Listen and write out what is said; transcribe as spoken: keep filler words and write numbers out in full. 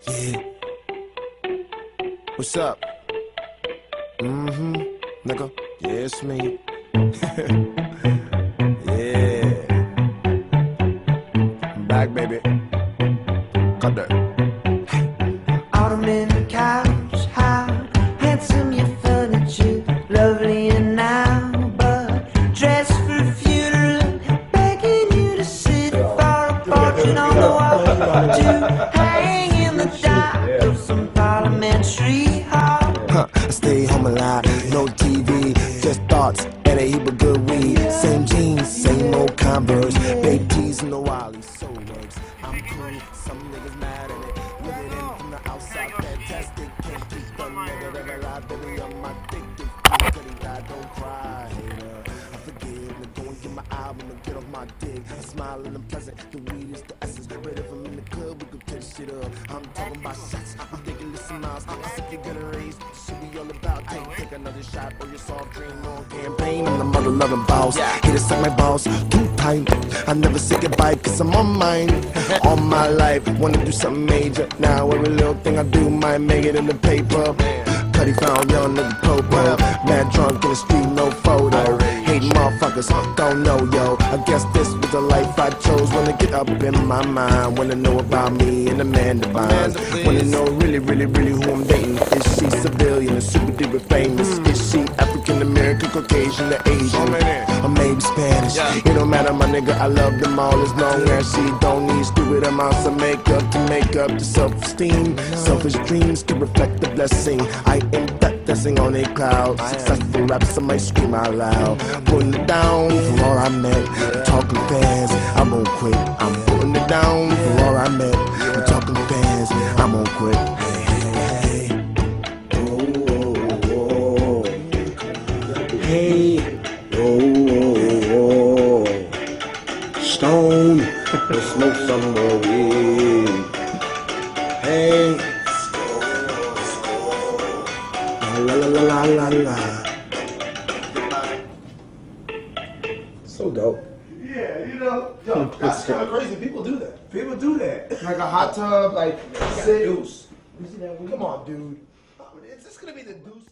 Yeah. What's up? Mm-hmm. Nigga. Yeah, it's me. Yeah. I'm back, baby. Cut that. Ottoman couch, how handsome your furniture, lovely and now, but dressed for a funeral, begging you to sit for a portrait on the wall, to hang in the dark of some parliamentary hall. Huh, I stay home a lot, no T V, just thoughts and a heap of good weed. Same jeans, same old Converse, babe tees and the Wally, so works. I'm cool, some niggas mad at it. Looking in from the outside, fantastic. Can't keep the nigga that alive, baby, on my dick. If you couldn't die, don't cry, hater. I forgive, now go and get my album and get off my dick. I'm smiling and pleasant, the weed is the essence. But if I'm in the club, we could tear shit up. I'm talking about shots, ridiculous amounts. If you're gonna raise, shit be all about. Take, take another shot or your soft drink on campaign. I'm the mother loving boss. Here to suck my balls too tight. I never say goodbye cause I'm on mine. All my life, wanna do something major. Now every little thing I do might make it in the paper. Cuddy found young nigga popo. Mad drunk in the street, no photo. Hating motherfuckers, don't know, yo. I guess this was the life I chose. Wanna get up in my mind. Wanna know about me and the man divine. Wanna know really, really, really who I'm dating. Is she civilian or super duper famous? Is she African American, Caucasian, or Asian? Or maybe Spanish? It don't matter, my nigga. I love them all as long as she don't need stupid amounts of makeup to make up the self-esteem. Selfish dreams to reflect the blessing. I am that blessing on a cloud. Successful raps, I might scream out loud. Putting it down for all I met. I'm talking fans, I won't quit. I'm putting it down for all I met. I'm talking fans, I won't quit. Hey, oh, oh, oh. Hey, oh, oh, oh. Stone, let's smoke some more weed. Hey, la la la la la la. So dope. Yeah, you know, yo, that's kind of crazy. People do that. People do that. Like a hot tub, like sit. Deuce. Come on, dude. Is this gonna be the deuce?